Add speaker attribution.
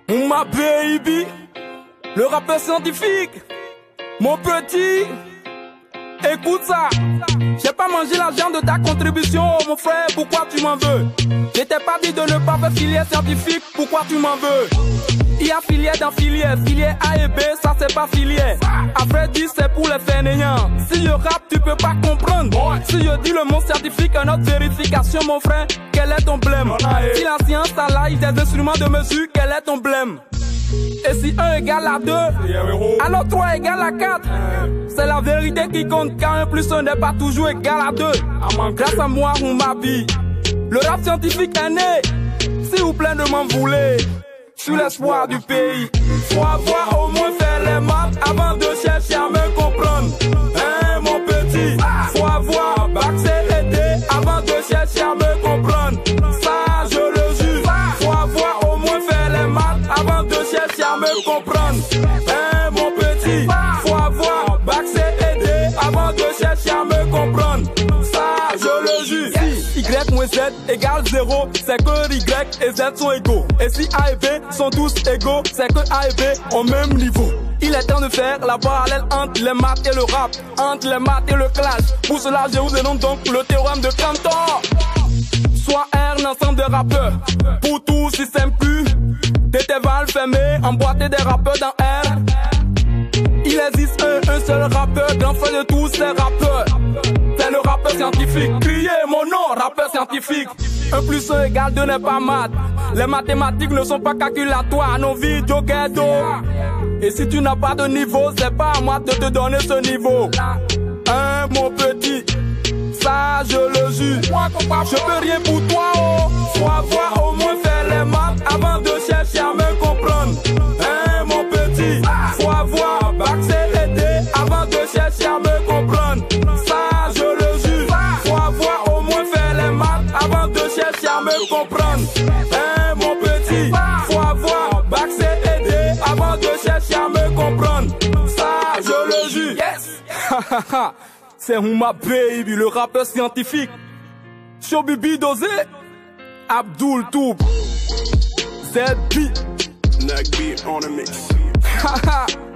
Speaker 1: Ma baby, le rappeur scientifique, mon petit, écoute ça. J'ai pas mangé l'argent de ta contribution, mon frère, pourquoi tu m'en veux? Je t'ai pas dit de ne pas faire filière scientifique, pourquoi tu m'en veux? Il y a filière dans filière, filière A et B, ça c'est pas filière. Après 10 c'est pour les fainéants. Si je rappe tu peux pas comprendre. Si je dis le mot scientifique, une autre vérification mon frère, quel est ton blême? Si la science a là, des instruments de mesure, quel est ton blême? Et si 1 égale à 2, alors 3 égale à 4. C'est la vérité qui compte, car 1 plus 1 n'est pas toujours égal à 2. Grâce à moi ou ma vie, le rap scientifique est né. S'il vous plaît ne m'en voulez, je suis l'espoir du pays. Faut avoir au moins fait les maths avant de chercher à me comprendre. Hein mon petit, faut avoir bac C et D avant de chercher à me comprendre. Ça je le jure, faut avoir au moins fait les maths avant de chercher à me comprendre. Hein mon petit, faut avoir bac C et D avant de chercher à me comprendre. Ça je le jure. Si Y moins Z égale 0, c'est que Y et Z sont égaux. Et si A et B sont tous égaux, c'est que A et B ont même niveau. Il est temps de faire la parallèle entre les maths et le rap, entre les maths et le clash. Pour cela je vous donne donc le théorème de Cantor. Soit R un ensemble de rappeurs, pour tout système Q, d'intervalles fermés, emboîter des rappeurs dans R. Il existe un seul rappeur, grand frère de tous ces rappeurs. C'est le rappeur scientifique. Criez mon nom, rappeur scientifique. 1 plus 1 égale 2 n'est pas maths. Les mathématiques ne sont pas calculatoires, nos vies ghetto. Et si tu n'as pas de niveau, c'est pas à moi de te donner ce niveau. Hein mon petit, ça je le jure. Je peux rien pour toi, oh. Faut avoir au moins fait les maths avant de chercher à me comprendre. Hein mon petit, faut avoir bac C et D avant de chercher à me comprendre. Ça je le jure, faut avoir au moins fait les maths avant de chercher à me comprendre. Hein mon petit, faut avoir bac C et D avant de chercher à me comprendre. Ça je le jure. Yes. C'est ma baby, le rappeur scientifique. Shobibi Dosé, Abdul Toub, ZB.
Speaker 2: Neck beat on the mix.